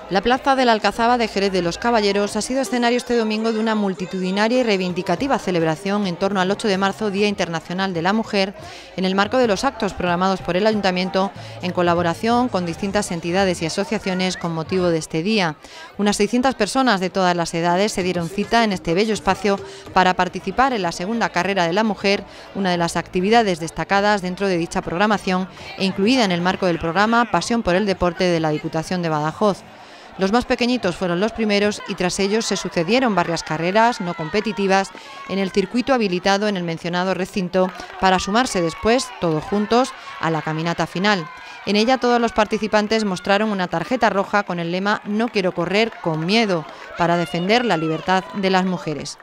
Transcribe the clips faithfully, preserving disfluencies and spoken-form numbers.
La plaza de la Alcazaba de Jerez de los Caballeros ha sido escenario este domingo de una multitudinaria y reivindicativa celebración en torno al ocho de marzo, Día Internacional de la Mujer, en el marco de los actos programados por el Ayuntamiento en colaboración con distintas entidades y asociaciones con motivo de este día. Unas seiscientas personas de todas las edades se dieron cita en este bello espacio para participar en la segunda carrera de la mujer, una de las actividades destacadas dentro de dicha programación e incluida en el marco del programa Pasión por el Deporte de la Diputación de Badajoz. Los más pequeñitos fueron los primeros y tras ellos se sucedieron varias carreras no competitivas en el circuito habilitado en el mencionado recinto para sumarse después, todos juntos, a la caminata final. En ella todos los participantes mostraron una tarjeta roja con el lema "No quiero correr con miedo", para defender la libertad de las mujeres.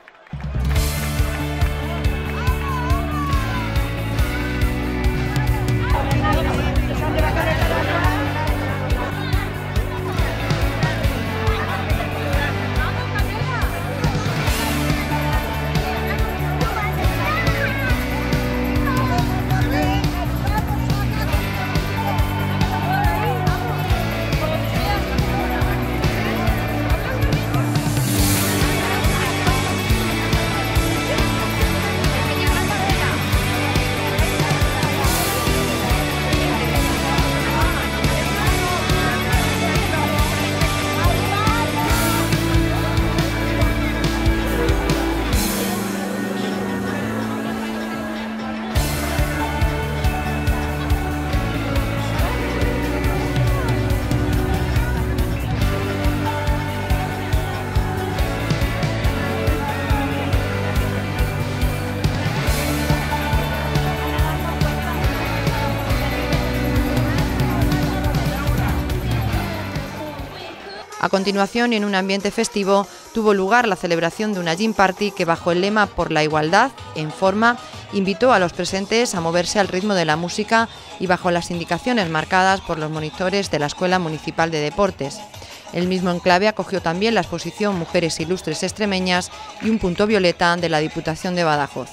A continuación, y en un ambiente festivo, tuvo lugar la celebración de una gym party que, bajo el lema "Por la igualdad, en forma", invitó a los presentes a moverse al ritmo de la música y bajo las indicaciones marcadas por los monitores de la Escuela Municipal de Deportes. El mismo enclave acogió también la exposición Mujeres Ilustres Extremeñas y un punto violeta de la Diputación de Badajoz.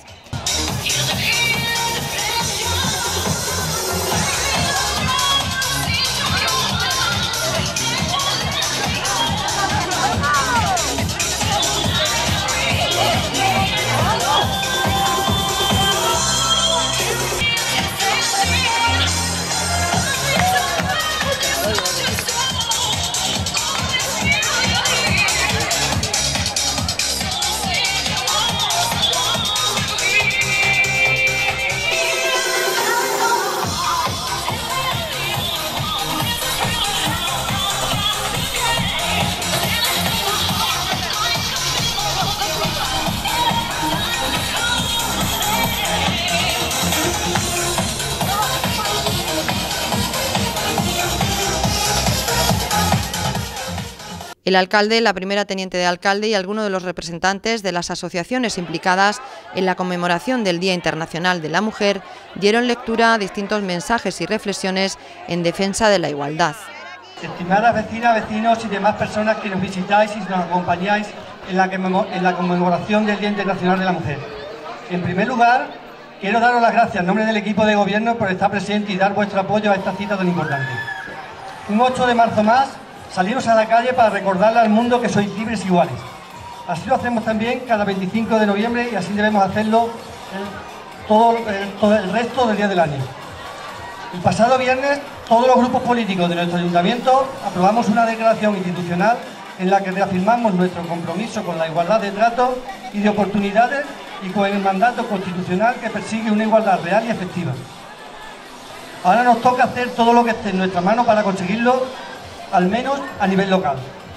El alcalde, la primera teniente de alcalde y algunos de los representantes de las asociaciones implicadas en la conmemoración del Día Internacional de la Mujer dieron lectura a distintos mensajes y reflexiones en defensa de la igualdad. Estimadas vecinas, vecinos y demás personas que nos visitáis y nos acompañáis en la, en la conmemoración del Día Internacional de la Mujer. En primer lugar, quiero daros las gracias en nombre del equipo de gobierno por estar presente y dar vuestro apoyo a esta cita tan importante. Un ocho de marzo más, saliros a la calle para recordarle al mundo que sois libres e iguales. Así lo hacemos también cada veinticinco de noviembre y así debemos hacerlo el, todo, el, todo el resto del día del año. El pasado viernes todos los grupos políticos de nuestro ayuntamiento aprobamos una declaración institucional en la que reafirmamos nuestro compromiso con la igualdad de trato y de oportunidades y con el mandato constitucional que persigue una igualdad real y efectiva. Ahora nos toca hacer todo lo que esté en nuestra mano para conseguirlo, al menos a nivel local.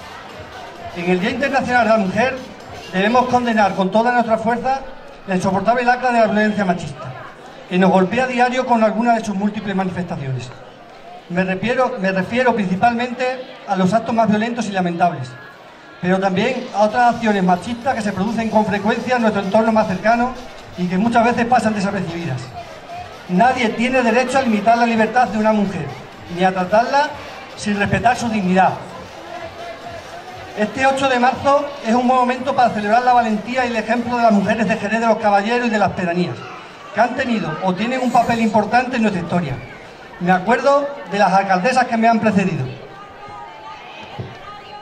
En el Día Internacional de la Mujer debemos condenar con toda nuestra fuerza la insoportable lacra de la violencia machista, que nos golpea a diario con algunas de sus múltiples manifestaciones. Me refiero, me refiero principalmente a los actos más violentos y lamentables, pero también a otras acciones machistas que se producen con frecuencia en nuestro entorno más cercano y que muchas veces pasan desapercibidas. Nadie tiene derecho a limitar la libertad de una mujer, ni a tratarla sin respetar su dignidad. Este ocho de marzo es un buen momento para celebrar la valentía y el ejemplo de las mujeres de Jerez de los Caballeros y de las pedanías, que han tenido o tienen un papel importante en nuestra historia. Me acuerdo de las alcaldesas que me han precedido.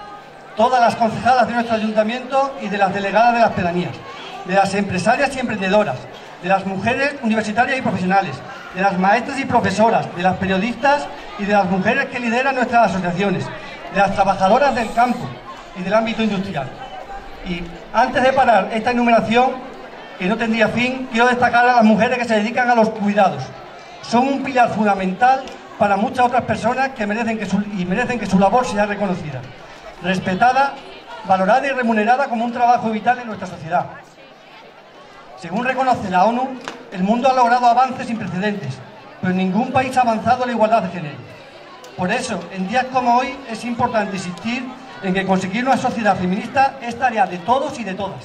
todas las concejadas de nuestro ayuntamiento y de las delegadas de las pedanías, de las empresarias y emprendedoras, de las mujeres universitarias y profesionales, de las maestras y profesoras, de las periodistas y de las mujeres que lideran nuestras asociaciones, de las trabajadoras del campo y del ámbito industrial. Y antes de parar esta enumeración, que no tendría fin, quiero destacar a las mujeres que se dedican a los cuidados. Son un pilar fundamental para muchas otras personas que merecen que su, y merecen que su labor sea reconocida, respetada, valorada y remunerada como un trabajo vital en nuestra sociedad. Según reconoce la ONU, el mundo ha logrado avances sin precedentes, pero ningún país ha avanzado en la igualdad de género. Por eso, en días como hoy, es importante insistir en que conseguir una sociedad feminista es tarea de todos y de todas.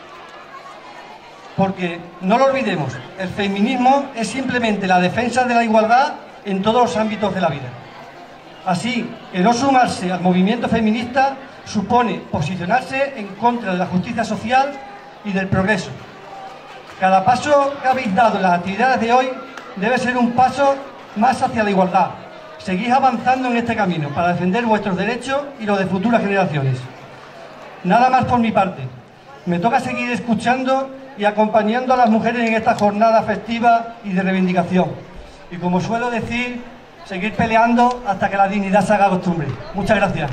Porque, no lo olvidemos, el feminismo es simplemente la defensa de la igualdad en todos los ámbitos de la vida. Así que no sumarse al movimiento feminista supone posicionarse en contra de la justicia social y del progreso. Cada paso que habéis dado en las actividades de hoy debe ser un paso más hacia la igualdad. Seguid avanzando en este camino para defender vuestros derechos y los de futuras generaciones. Nada más por mi parte. Me toca seguir escuchando y acompañando a las mujeres en esta jornada festiva y de reivindicación. Y como suelo decir, seguir peleando hasta que la dignidad se haga costumbre. Muchas gracias.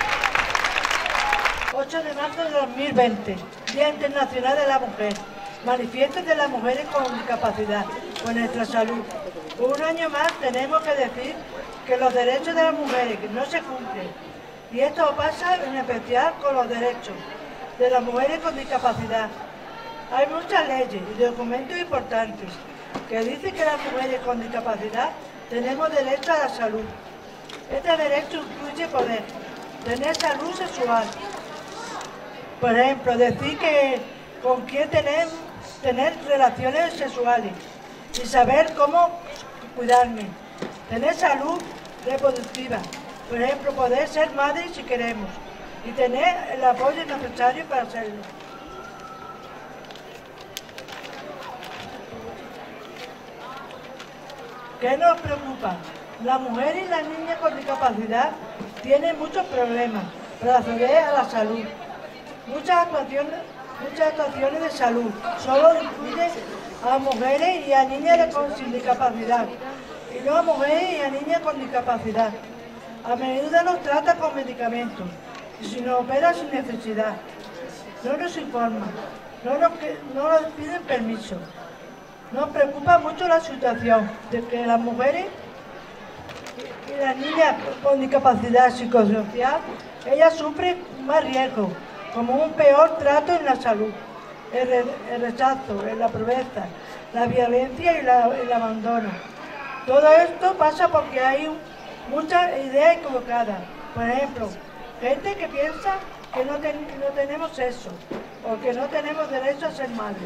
ocho de marzo de dos mil veinte, Día Internacional de la Mujer. Manifiesto de las mujeres con discapacidad por nuestra salud. Un año más tenemos que decir que los derechos de las mujeres no se cumplen. Y esto pasa en especial con los derechos de las mujeres con discapacidad. Hay muchas leyes y documentos importantes que dicen que las mujeres con discapacidad tenemos derecho a la salud. Este derecho incluye poder tener salud sexual. Por ejemplo, decir que con quién tener, tener relaciones sexuales y saber cómo cuidarme. Tener salud reproductiva. Por ejemplo, poder ser madre si queremos y tener el apoyo necesario para hacerlo. ¿Qué nos preocupa? Las mujeres y las niñas con discapacidad tienen muchos problemas para acceder a la salud. Muchas actuaciones, muchas actuaciones de salud solo incluyen a mujeres y a niñas con sin discapacidad, y no a mujeres y a niñas con discapacidad. A menudo nos tratan con medicamentos y se nos opera sin necesidad. No nos informan, no nos, no nos piden permiso. Nos preocupa mucho la situación de que las mujeres y las niñas con discapacidad psicosocial, ellas sufren más riesgo, como un peor trato en la salud, el, re, el rechazo, la pobreza, la violencia y la, el abandono. Todo esto pasa porque hay muchas ideas equivocadas. Por ejemplo, gente que piensa que no, ten, no tenemos sexo o que no tenemos derecho a ser madres.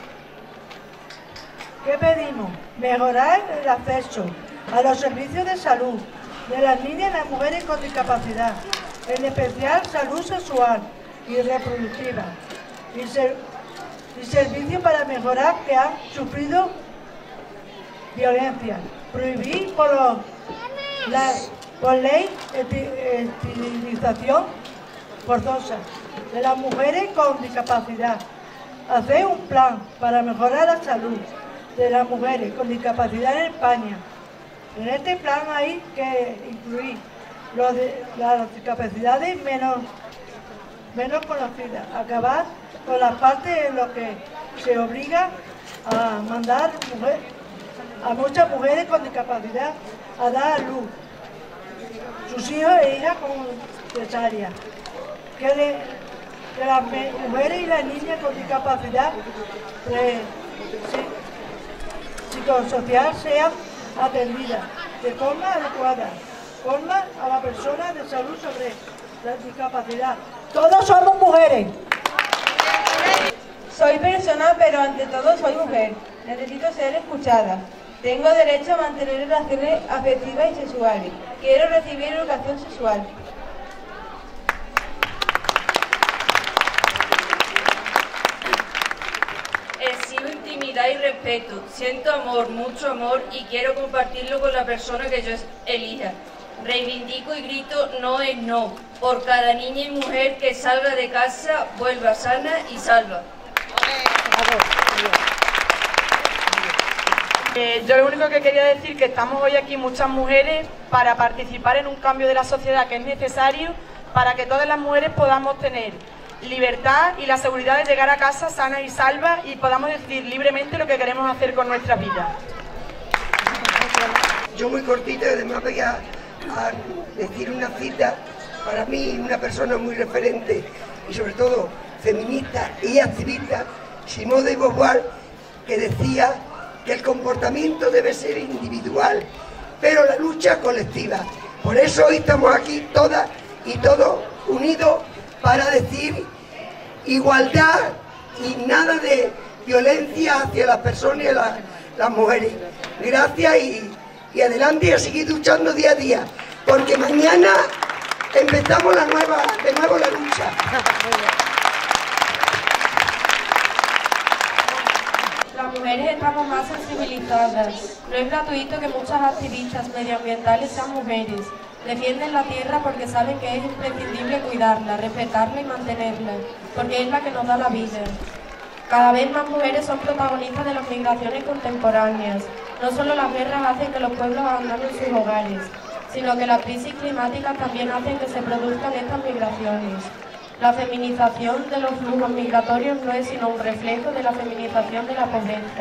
¿Qué pedimos? Mejorar el acceso a los servicios de salud de las niñas y las mujeres con discapacidad, en especial salud sexual y reproductiva, y, ser, y servicios para mejorar que han sufrido violencia. Prohibir por, los, la, por ley esterilización forzosa de las mujeres con discapacidad. Hacer un plan para mejorar la salud de las mujeres con discapacidad en España. En este plan hay que incluir los de, las discapacidades menos, menos conocidas, acabar con las partes en las que se obliga a mandar mujer, a muchas mujeres con discapacidad a dar a luz sus hijos e hijas con cesárea. Que, le, que las mujeres y las niñas con discapacidad pre, psicosocial sean atendidas de forma adecuada, forma a la persona de salud sobre la discapacidad. Todos somos mujeres. Soy persona, pero ante todo soy mujer. Necesito ser escuchada. Tengo derecho a mantener relaciones afectivas y sexuales. Quiero recibir educación sexual. Exhibo intimidad y respeto. Siento amor, mucho amor, y quiero compartirlo con la persona que yo elija. Reivindico y grito no es no, por cada niña y mujer que salga de casa, vuelva sana y salva. Eh, yo lo único que quería decir es que estamos hoy aquí muchas mujeres para participar en un cambio de la sociedad que es necesario para que todas las mujeres podamos tener libertad y la seguridad de llegar a casa sanas y salvas y podamos decidir libremente lo que queremos hacer con nuestra vida. Yo muy cortito, además voy a, a decir una cita, para mí una persona muy referente y sobre todo feminista y activista, Simone de Beauvoir, que decía que el comportamiento debe ser individual, pero la lucha colectiva. Por eso hoy estamos aquí todas y todos unidos para decir igualdad y nada de violencia hacia las personas y las, las mujeres. Gracias y, y adelante y a seguir luchando día a día, porque mañana empezamos la nueva, de nuevo la lucha. Las mujeres estamos más sensibilizadas. No es gratuito que muchas activistas medioambientales sean mujeres. Defienden la tierra porque saben que es imprescindible cuidarla, respetarla y mantenerla, porque es la que nos da la vida. Cada vez más mujeres son protagonistas de las migraciones contemporáneas. No solo las guerras hacen que los pueblos abandonen sus hogares, sino que la crisis climática también hacen que se produzcan estas migraciones. La feminización de los flujos migratorios no es sino un reflejo de la feminización de la pobreza.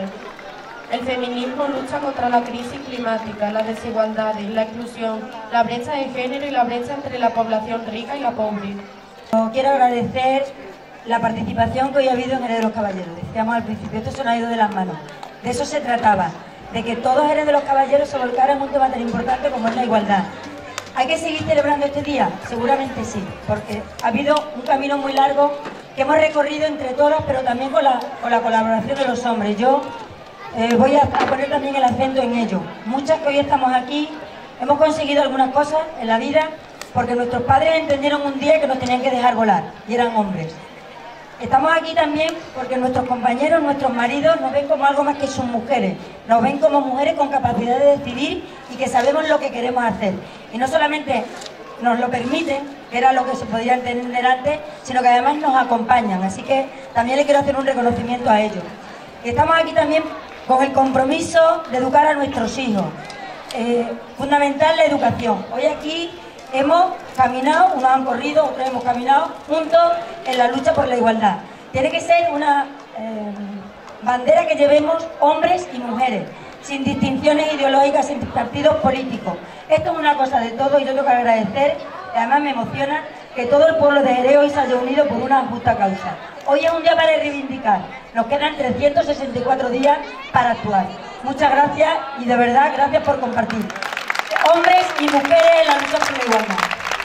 El feminismo lucha contra la crisis climática, las desigualdades, la exclusión, la brecha de género y la brecha entre la población rica y la pobre. Quiero agradecer la participación que hoy ha habido en Jerez de los Caballeros. Decíamos al principio, esto se nos ha ido de las manos. De eso se trataba, de que todos Jerez de los Caballeros se volcaran en un tema tan importante como es la igualdad. ¿Hay que seguir celebrando este día? Seguramente sí, porque ha habido un camino muy largo que hemos recorrido entre todas, pero también con la, con la colaboración de los hombres. Yo eh, voy a, a poner también el acento en ello. Muchas que hoy estamos aquí hemos conseguido algunas cosas en la vida porque nuestros padres entendieron un día que nos tenían que dejar volar y eran hombres. Estamos aquí también porque nuestros compañeros, nuestros maridos nos ven como algo más que sus mujeres, nos ven como mujeres con capacidad de decidir y que sabemos lo que queremos hacer. Y no solamente nos lo permiten, que era lo que se podía entender antes, sino que además nos acompañan. Así que también le quiero hacer un reconocimiento a ellos. Y estamos aquí también con el compromiso de educar a nuestros hijos. Eh, fundamental la educación. Hoy aquí hemos caminado, unos han corrido, otros hemos caminado juntos en la lucha por la igualdad. Tiene que ser una eh, bandera que llevemos hombres y mujeres, sin distinciones ideológicas, sin partidos políticos. Esto es una cosa de todo y yo tengo que agradecer, y además me emociona, que todo el pueblo de Jerez hoy se haya unido por una justa causa. Hoy es un día para reivindicar, nos quedan trescientos sesenta y cuatro días para actuar. Muchas gracias y de verdad gracias por compartir. Hombres y mujeres en la lucha por la igualdad.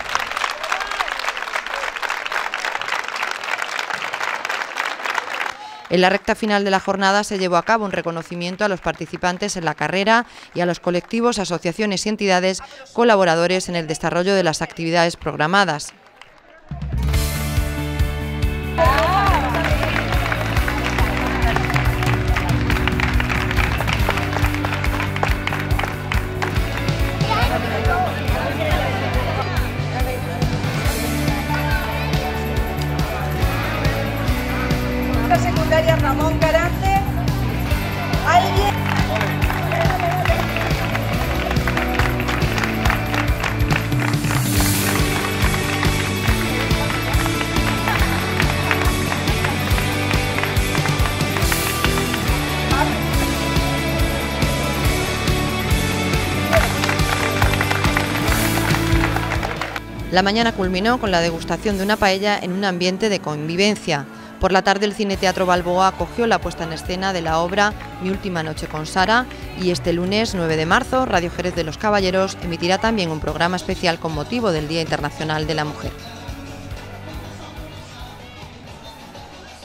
En la recta final de la jornada se llevó a cabo un reconocimiento a los participantes en la carrera y a los colectivos, asociaciones y entidades colaboradores en el desarrollo de las actividades programadas. Secundaria Ramón Carante. ¿Alguien? La mañana culminó con la degustación de una paella en un ambiente de convivencia. Por la tarde el Cine Teatro Balboa acogió la puesta en escena de la obra Mi última noche con Sara y este lunes nueve de marzo Radio Jerez de los Caballeros emitirá también un programa especial con motivo del Día Internacional de la Mujer.